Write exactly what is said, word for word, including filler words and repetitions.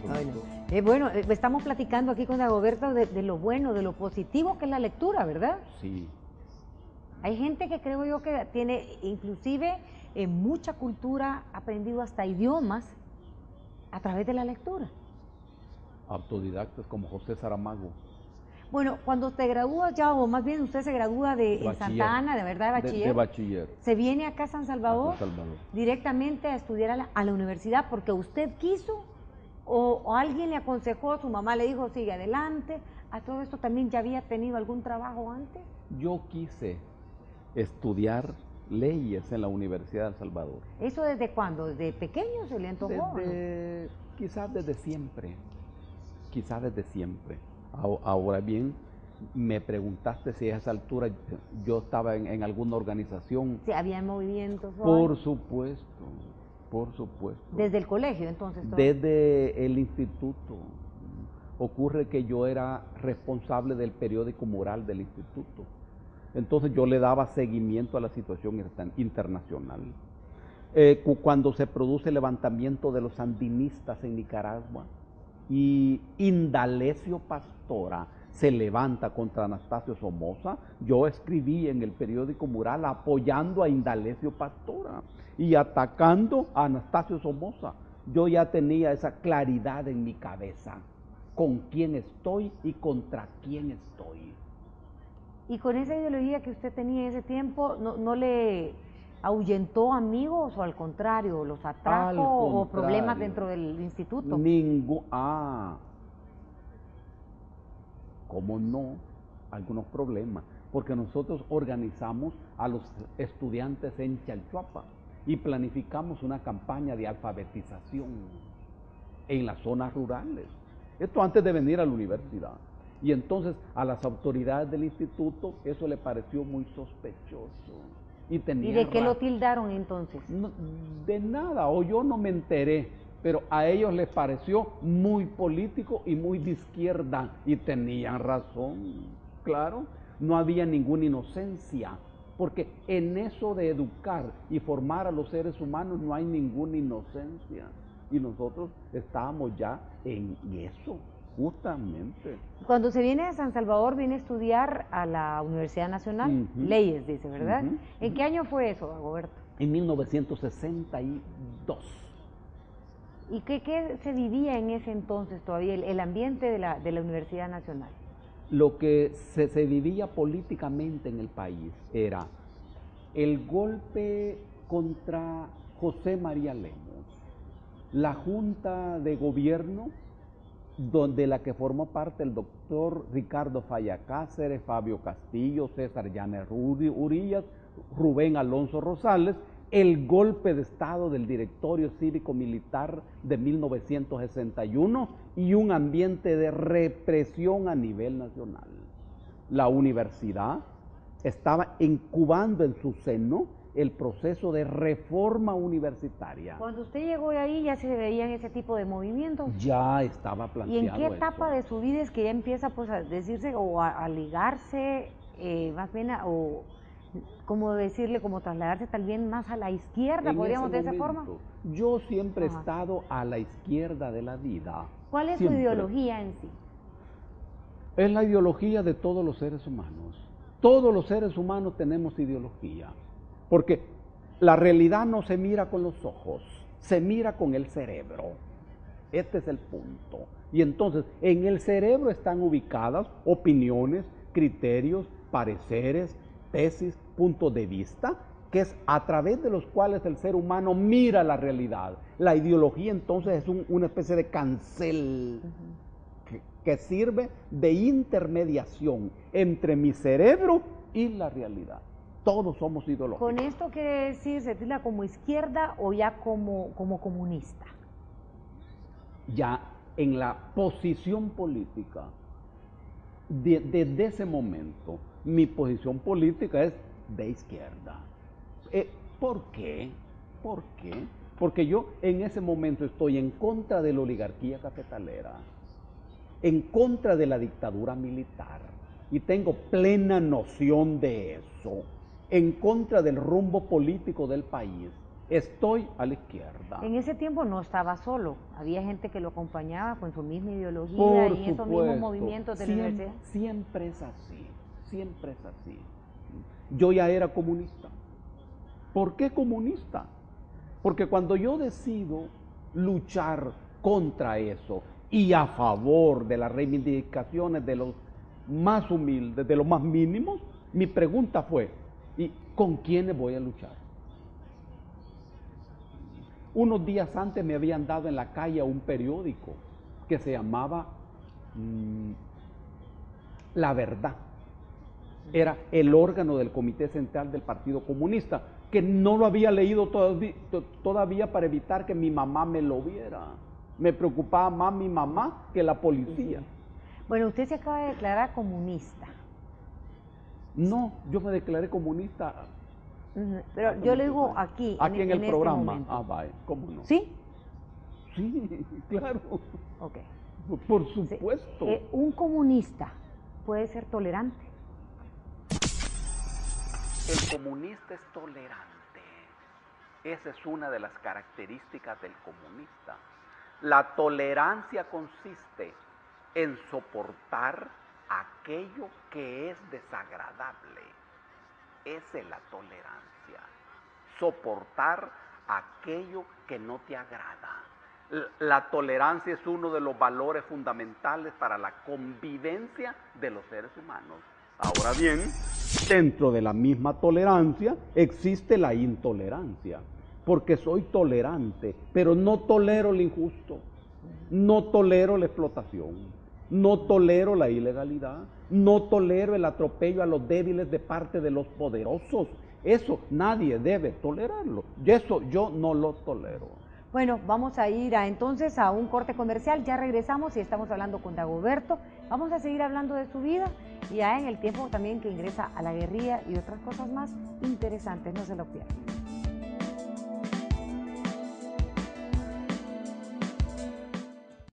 Bueno, eh, bueno eh, estamos platicando aquí con Dagoberto de, de lo bueno, de lo positivo que es la lectura, ¿verdad? Sí. Hay gente que creo yo que tiene inclusive eh, mucha cultura, ha aprendido hasta idiomas a través de la lectura. Autodidactas como José Saramago. Bueno, cuando te gradúas ya, o más bien usted se gradúa de, en Santa Ana, de verdad, de bachiller. De, de bachiller. Se viene acá a San Salvador, a San Salvador. directamente a estudiar a la, a la universidad porque usted quiso o, o alguien le aconsejó, su mamá le dijo sigue adelante. ¿A todo esto también ya había tenido algún trabajo antes? Yo quise estudiar leyes en la Universidad de El Salvador. ¿Eso desde cuándo? ¿Desde pequeño se le antojó? Desde, ¿no? Quizás desde siempre, quizás desde siempre. Ahora bien, me preguntaste si a esa altura yo estaba en, en alguna organización. Sí, había movimientos. Por ¿o? supuesto, por supuesto. ¿Desde el colegio entonces? ¿Todo? Desde el instituto. Ocurre que yo era responsable del periódico Moral del instituto. Entonces yo le daba seguimiento a la situación internacional. Eh, cuando se produce el levantamiento de los sandinistas en Nicaragua y Indalecio Pastora se levanta contra Anastasio Somoza, yo escribí en el periódico Mural apoyando a Indalecio Pastora y atacando a Anastasio Somoza. Yo ya tenía esa claridad en mi cabeza, con quién estoy y contra quién estoy. Y con esa ideología que usted tenía en ese tiempo, ¿no, no le ahuyentó amigos o al contrario, los atrajo o problemas dentro del instituto? Ningún, ah, ¿cómo no? Algunos problemas, porque nosotros organizamos a los estudiantes en Chalchuapa y planificamos una campaña de alfabetización en las zonas rurales. Esto antes de venir a la universidad. Y entonces a las autoridades del instituto eso le pareció muy sospechoso. ¿Y, tenía ¿Y de qué lo tildaron entonces? No, de nada, o yo no me enteré, pero a ellos les pareció muy político y muy de izquierda, y tenían razón, claro, no había ninguna inocencia, porque en eso de educar y formar a los seres humanos no hay ninguna inocencia, y nosotros estábamos ya en eso. Justamente. Cuando se viene a San Salvador, viene a estudiar a la Universidad Nacional, uh-huh. Leyes, dice, ¿verdad? Uh-huh. ¿En qué año fue eso, Dagoberto? En mil novecientos sesenta y dos. ¿Y qué, qué se vivía en ese entonces todavía, el, el ambiente de la, de la Universidad Nacional? Lo que se, se vivía políticamente en el país era el golpe contra José María Lemos, la Junta de Gobierno, donde la que formó parte el doctor Ricardo Falla Cáceres, Fabio Castillo, César Llanes Urías, Rubén Alonso Rosales, el golpe de Estado del Directorio Cívico-Militar de mil novecientos sesenta y uno y un ambiente de represión a nivel nacional. La universidad estaba incubando en su seno el proceso de reforma universitaria. Cuando usted llegó de ahí ya se veían ese tipo de movimientos. Ya estaba planteado. ¿Y en qué etapa eso. de su vida es que ya empieza pues a decirse o a, a ligarse, eh, más bien, a, o como decirle, como trasladarse también más a la izquierda, en podríamos de momento, esa forma? Yo siempre Ajá. he estado a la izquierda de la vida. ¿Cuál es siempre. su ideología en sí? Es la ideología de todos los seres humanos. Todos los seres humanos tenemos ideología. Porque la realidad no se mira con los ojos, se mira con el cerebro. Este es el punto. Y entonces, en el cerebro están ubicadas opiniones, criterios, pareceres, tesis, puntos de vista, que es a través de los cuales el ser humano mira la realidad. La ideología entonces es un, una especie de cancel uh-huh. que, que sirve de intermediación entre mi cerebro y la realidad. Todos somos ideológicos. ¿Con esto quiere decir, se tilda como izquierda o ya como, como comunista? Ya en la posición política, de, desde ese momento, mi posición política es de izquierda. Eh, ¿Por qué? ¿Por qué? Porque yo en ese momento estoy en contra de la oligarquía cafetalera, en contra de la dictadura militar, y tengo plena noción de eso, en contra del rumbo político del país, estoy a la izquierda. En ese tiempo no estaba solo, había gente que lo acompañaba con su misma ideología Por y en esos mismos movimientos de la siempre, universidad. Siempre es así, siempre es así. Yo ya era comunista. ¿Por qué comunista? Porque cuando yo decido luchar contra eso y a favor de las reivindicaciones de los más humildes, de los más mínimos, mi pregunta fue, ¿y con quiénes voy a luchar? Unos días antes me habían dado en la calle un periódico que se llamaba mmm, La Verdad. Era el órgano del Comité Central del Partido Comunista, que no lo había leído todavía, todavía para evitar que mi mamá me lo viera. Me preocupaba más mi mamá que la policía. Bueno, usted se acaba de declarar comunista. No, yo me declaré comunista. Uh-huh. Pero yo le digo aquí, aquí en, en el en programa. Este ah, vaya, ¿cómo no? ¿Sí? Sí, claro. Ok. Por supuesto. Sí. Eh, un comunista puede ser tolerante. El comunista es tolerante. Esa es una de las características del comunista. La tolerancia consiste en soportar aquello que es desagradable. Esa es la tolerancia. Soportar aquello que no te agrada. La tolerancia es uno de los valores fundamentales para la convivencia de los seres humanos. Ahora bien, dentro de la misma tolerancia existe la intolerancia, porque soy tolerante, pero no tolero lo injusto, no tolero la explotación, no tolero la ilegalidad, no tolero el atropello a los débiles de parte de los poderosos. Eso nadie debe tolerarlo, y eso yo no lo tolero. Bueno, vamos a ir a, entonces a un corte comercial, ya regresamos y estamos hablando con Dagoberto, vamos a seguir hablando de su vida y ya en el tiempo también que ingresa a la guerrilla y otras cosas más interesantes, no se lo pierdan.